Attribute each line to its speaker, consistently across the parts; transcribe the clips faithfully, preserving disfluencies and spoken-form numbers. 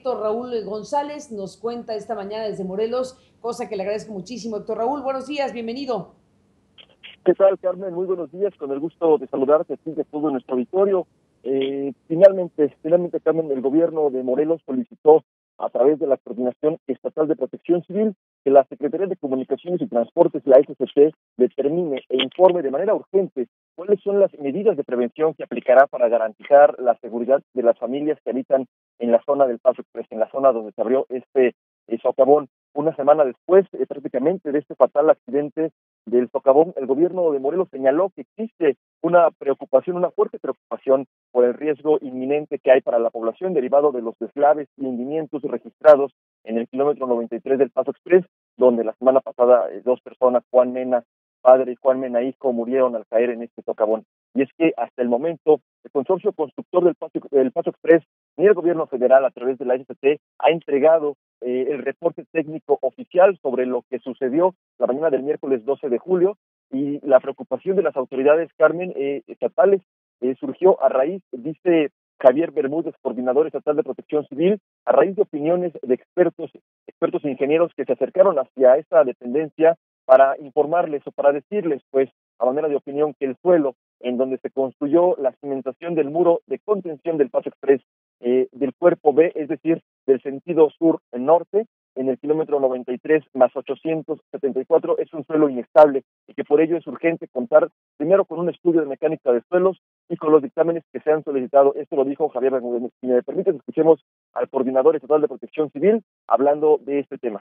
Speaker 1: Héctor Raúl González nos cuenta esta mañana desde Morelos, cosa que le agradezco muchísimo. Héctor Raúl, buenos días, bienvenido.
Speaker 2: ¿Qué tal, Carmen? Muy buenos días, con el gusto de saludarte aquí de todo nuestro auditorio. Eh, finalmente, finalmente, Carmen, el gobierno de Morelos solicitó a través de la Coordinación Estatal de Protección Civil que la Secretaría de Comunicaciones y Transportes, la S C T, determine e informe de manera urgente cuáles son las medidas de prevención que aplicará para garantizar la seguridad de las familias que habitan en la zona del Paso Express, en la zona donde se abrió este eh, socavón. Una semana después, eh, prácticamente, de este fatal accidente del socavón, el gobierno de Morelos señaló que existe una preocupación, una fuerte preocupación por el riesgo inminente que hay para la población derivado de los deslaves y hundimientos registrados en el kilómetro noventa y tres del Paso Express, donde la semana pasada eh, dos personas, Juan Mena, padre, y Juan Mena, hijo, murieron al caer en este socavón. Y es que hasta el momento, el consorcio constructor del Paso, del Paso Express, ni el gobierno federal a través de la S C T ha entregado eh, el reporte técnico oficial sobre lo que sucedió la mañana del miércoles doce de julio, y la preocupación de las autoridades, Carmen, eh, estatales, eh, surgió a raíz, dice Javier Bermúdez, coordinador estatal de Protección Civil, a raíz de opiniones de expertos, expertos ingenieros que se acercaron hacia esta dependencia para informarles o para decirles, pues, a manera de opinión, que el suelo en donde se construyó la cimentación del muro de contención del Paso Express eh, del cuerpo B, es decir, del sentido sur-norte, en el kilómetro noventa y tres más ochocientos setenta y cuatro, es un suelo inestable y que por ello es urgente contar primero con un estudio de mecánica de suelos y con los dictámenes que se han solicitado. Esto lo dijo Javier Bermúdez. Si me permites, escuchemos al coordinador estatal de Protección Civil hablando de este tema.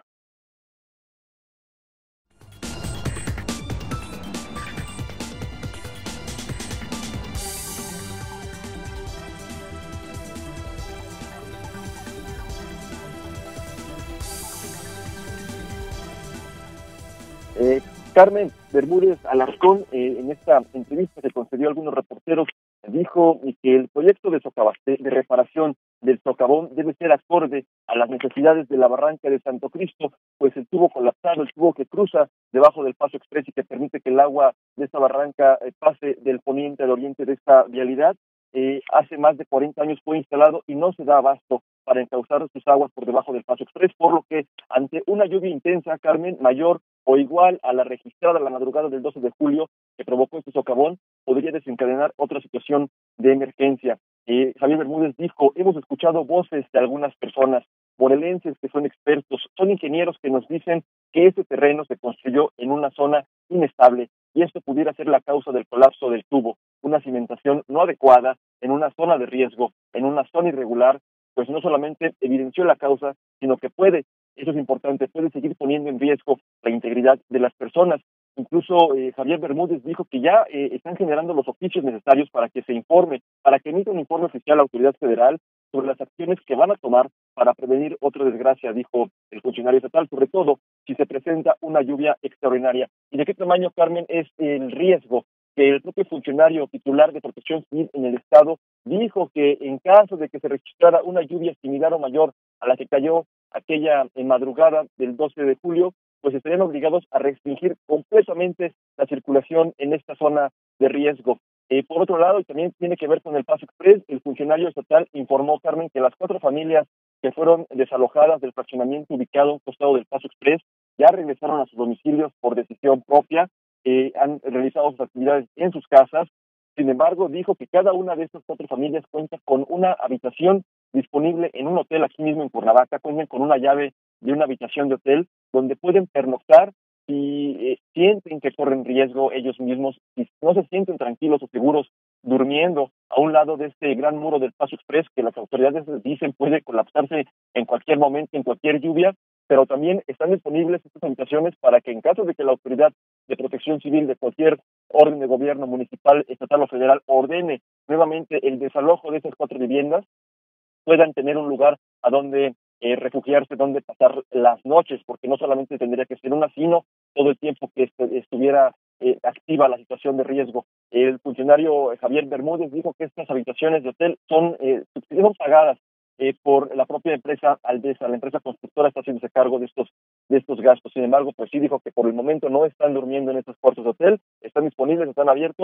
Speaker 2: Eh, Carmen Bermúdez Alarcón, eh, en esta entrevista que concedió a algunos reporteros, dijo que el proyecto de, socavaste, de reparación del socavón debe ser acorde a las necesidades de la barranca de Santo Cristo, pues el tubo colapsado, el tubo que cruza debajo del Paso Express y que permite que el agua de esta barranca eh, pase del poniente al oriente de esta vialidad, eh, hace más de cuarenta años fue instalado y no se da abasto para encauzar sus aguas por debajo del Paso Express, por lo que ante una lluvia intensa, Carmen, mayor o igual a la registrada la madrugada del doce de julio que provocó este socavón, podría desencadenar otra situación de emergencia. Eh, Javier Bermúdez dijo, hemos escuchado voces de algunas personas morelenses que son expertos, son ingenieros que nos dicen que este terreno se construyó en una zona inestable y esto pudiera ser la causa del colapso del tubo, una cimentación no adecuada en una zona de riesgo, en una zona irregular, pues no solamente evidenció la causa, sino que puede, eso es importante, puede seguir poniendo en riesgo la integridad de las personas. Incluso eh, Javier Bermúdez dijo que ya eh, están generando los oficios necesarios para que se informe, para que emita un informe oficial a la autoridad federal sobre las acciones que van a tomar para prevenir otra desgracia, dijo el funcionario estatal, sobre todo si se presenta una lluvia extraordinaria. ¿Y de qué tamaño, Carmen, es el riesgo? Que el propio funcionario titular de Protección Civil en el estado dijo que en caso de que se registrara una lluvia similar o mayor a la que cayó aquella en madrugada del doce de julio, pues estarían obligados a restringir completamente la circulación en esta zona de riesgo. Eh, por otro lado, y también tiene que ver con el Paso Express, el funcionario estatal informó, Carmen, que las cuatro familias que fueron desalojadas del fraccionamiento ubicado a un costado del Paso Express ya regresaron a sus domicilios por decisión propia, eh, han realizado sus actividades en sus casas. Sin embargo, dijo que cada una de estas cuatro familias cuenta con una habitación disponible en un hotel aquí mismo en Cuernavaca, cuentan con una llave de una habitación de hotel donde pueden pernoctar si eh, sienten que corren riesgo ellos mismos, si no se sienten tranquilos o seguros durmiendo a un lado de este gran muro del Paso Express que las autoridades dicen puede colapsarse en cualquier momento, en cualquier lluvia, pero también están disponibles estas habitaciones para que en caso de que la autoridad de protección civil de cualquier orden de gobierno municipal, estatal o federal ordene nuevamente el desalojo de esas cuatro viviendas, puedan tener un lugar a donde eh, refugiarse, donde pasar las noches, porque no solamente tendría que ser una, sino todo el tiempo que est estuviera eh, activa la situación de riesgo. El funcionario eh, Javier Bermúdez dijo que estas habitaciones de hotel son, eh, son pagadas eh, por la propia empresa Aldesa, la empresa constructora está haciéndose cargo de estos de estos gastos. Sin embargo, pues sí dijo que por el momento no están durmiendo en estos cuartos de hotel, están disponibles, están abiertos,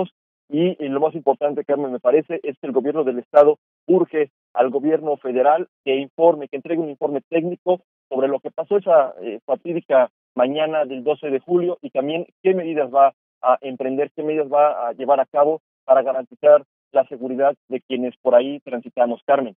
Speaker 2: y, y lo más importante, Carmen, me parece, es que el gobierno del estado urge al gobierno federal que informe, que entregue un informe técnico sobre lo que pasó esa eh, fatídica mañana del doce de julio y también qué medidas va a emprender, qué medidas va a llevar a cabo para garantizar la seguridad de quienes por ahí transitamos, Carmen.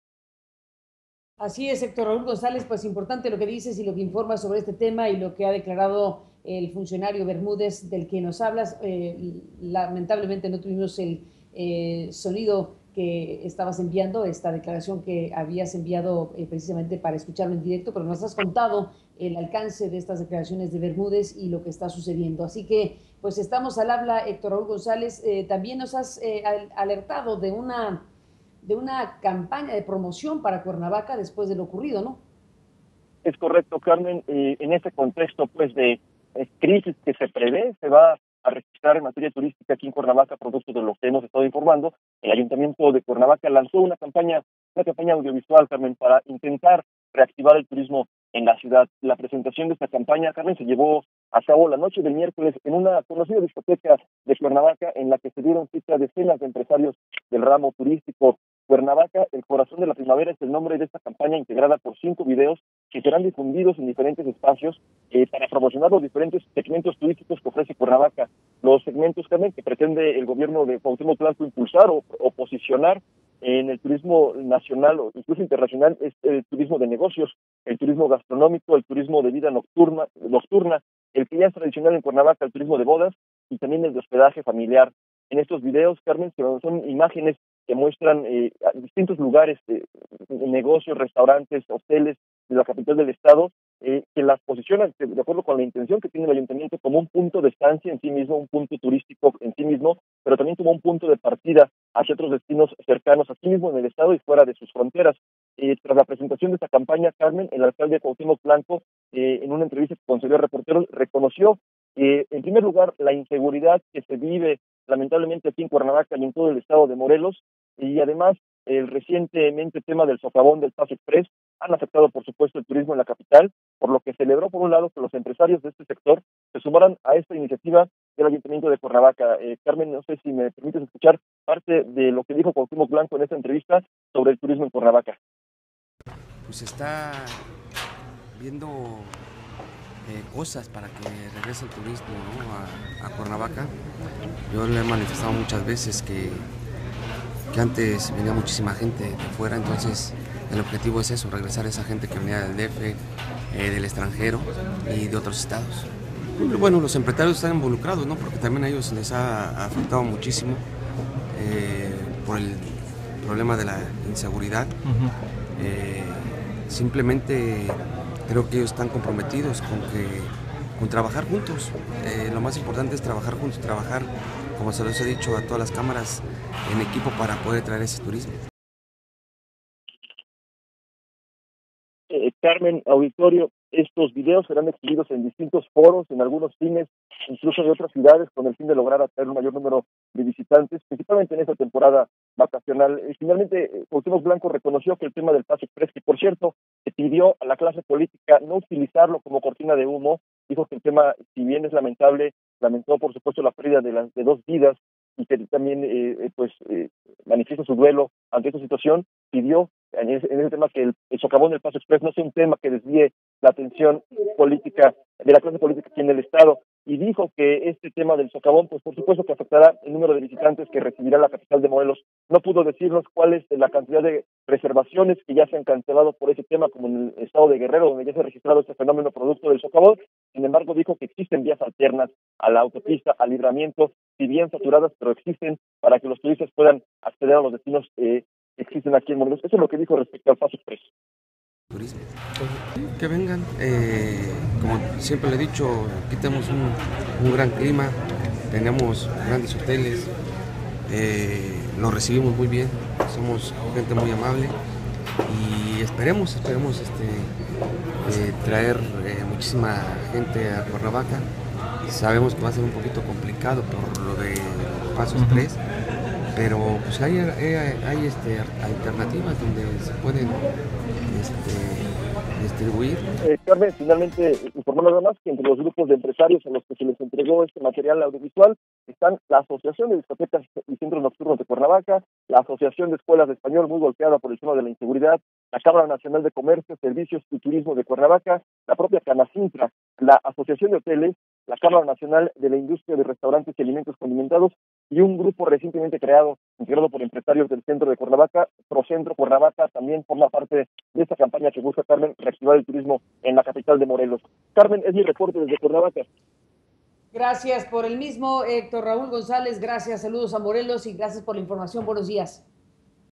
Speaker 1: Así es, Héctor Raúl González, pues importante lo que dices y lo que informas sobre este tema y lo que ha declarado el funcionario Bermúdez del que nos hablas. Eh, lamentablemente no tuvimos el eh, sonido que estabas enviando, esta declaración que habías enviado eh, precisamente para escucharlo en directo, pero nos has contado el alcance de estas declaraciones de Bermúdez y lo que está sucediendo. Así que, pues estamos al habla, Héctor Raúl González. Eh, también nos has eh, alertado de una, de una campaña de promoción para Cuernavaca después de lo ocurrido, ¿no?
Speaker 2: Es correcto, Carmen. Eh, en este contexto, pues, de eh, crisis que se prevé, se va a registrar en materia turística aquí en Cuernavaca, producto de lo que hemos estado informando. El Ayuntamiento de Cuernavaca lanzó una campaña, una campaña audiovisual, Carmen, para intentar reactivar el turismo en la ciudad. La presentación de esta campaña, Carmen, se llevó a cabo la noche del miércoles en una conocida discoteca de Cuernavaca, en la que se dieron cita decenas de empresarios del ramo turístico. Cuernavaca, el corazón de la primavera, es el nombre de esta campaña, integrada por cinco videos que serán difundidos en diferentes espacios eh, para promocionar los diferentes segmentos turísticos que ofrece Cuernavaca. Los segmentos, Carmen, que pretende el gobierno de Cuauhtémoc Blanco impulsar o, o posicionar en el turismo nacional o incluso internacional, es el turismo de negocios, el turismo gastronómico, el turismo de vida nocturna, nocturna, el que ya es tradicional en Cuernavaca, el turismo de bodas y también el de hospedaje familiar. En estos videos, Carmen, son imágenes que muestran eh, distintos lugares, eh, negocios, restaurantes, hoteles de la capital del estado, eh, que las posicionan de acuerdo con la intención que tiene el ayuntamiento como un punto de estancia en sí mismo, un punto turístico en sí mismo, pero también como un punto de partida hacia otros destinos cercanos aquí mismo en el estado y fuera de sus fronteras. Eh, tras la presentación de esta campaña, Carmen, el alcalde Cuauhtémoc Blanco, eh, en una entrevista que concedió a reporteros, reconoció, eh, en primer lugar, la inseguridad que se vive lamentablemente aquí en Cuernavaca y en todo el estado de Morelos, y además el recientemente tema del socavón del Paso Express han afectado, por supuesto, el turismo en la capital, por lo que celebró, por un lado, que los empresarios de este sector se sumaran a esta iniciativa del Ayuntamiento de Cuernavaca. Eh, Carmen, no sé si me permites escuchar parte de lo que dijo Cuauhtémoc Blanco en esta entrevista sobre el turismo en Cuernavaca.
Speaker 3: Pues está viendo eh, cosas para que regrese el turismo, ¿no? a, a Cuernavaca. Yo le he manifestado muchas veces que, que antes venía muchísima gente de fuera, entonces el objetivo es eso, regresar a esa gente que venía del D F, eh, del extranjero y de otros estados. Pero bueno, los empresarios están involucrados, ¿no? Porque también a ellos les ha afectado muchísimo eh, por el problema de la inseguridad. Uh-huh. eh, simplemente creo que ellos están comprometidos con, que, con trabajar juntos. Eh, lo más importante es trabajar juntos, trabajar, como se los he dicho a todas las cámaras, en equipo para poder traer ese turismo.
Speaker 2: Eh, Carmen, auditorio, estos videos serán exhibidos en distintos foros, en algunos cines, incluso de otras ciudades, con el fin de lograr atraer un mayor número de visitantes, principalmente en esta temporada vacacional. Eh, finalmente, eh, Cuauhtémoc Blanco reconoció que el tema del Paso Express, que por cierto, se pidió a la clase política no utilizarlo como cortina de humo, dijo que el tema, si bien es lamentable, lamentó por supuesto la pérdida de, las, de dos vidas y que también eh, pues eh, manifiesta su duelo ante esta situación, pidió en ese, en ese tema que el, el socavón del Paso Express no sea un tema que desvíe la atención política de la clase política aquí en el estado, y dijo que este tema del socavón, pues por supuesto que afectará el número de visitantes que recibirá la capital de Morelos. No pudo decirnos cuál es la cantidad de reservaciones que ya se han cancelado por ese tema, como en el estado de Guerrero, donde ya se ha registrado este fenómeno producto del socavón. Sin embargo, dijo que existen vías alternas a la autopista, al libramiento, si bien saturadas, pero existen para que los turistas puedan acceder a los destinos eh, que existen aquí en Morelos. Eso es lo que dijo respecto al Paso Express.
Speaker 3: Turismo. Que vengan, eh, como siempre le he dicho, aquí tenemos un, un gran clima, tenemos grandes hoteles, eh, los recibimos muy bien, somos gente muy amable y esperemos, esperemos este, eh, traer eh, muchísima gente a Cuernavaca. Sabemos que va a ser un poquito complicado por lo de Paso Express, pero pues hay, hay, hay este, alternativas donde se pueden este, distribuir.
Speaker 2: Eh, Carmen, finalmente informó nada más que entre los grupos de empresarios a los que se les entregó este material audiovisual están la Asociación de Discotecas y Centros Nocturnos de Cuernavaca, la Asociación de Escuelas de Español, muy golpeada por el tema de la inseguridad, la Cámara Nacional de Comercio, Servicios y Turismo de Cuernavaca, la propia Canacintra, la Asociación de Hoteles, la Cámara Nacional de la Industria de Restaurantes y Alimentos Condimentados y un grupo recientemente creado, integrado por empresarios del centro de Cuernavaca, Procentro Cuernavaca, también forma parte de esta campaña que busca, Carmen, reactivar el turismo en la capital de Morelos. Carmen, es mi reporte desde Cuernavaca.
Speaker 1: Gracias por el mismo, Héctor Raúl González. Gracias, saludos a Morelos y gracias por la información. Buenos días.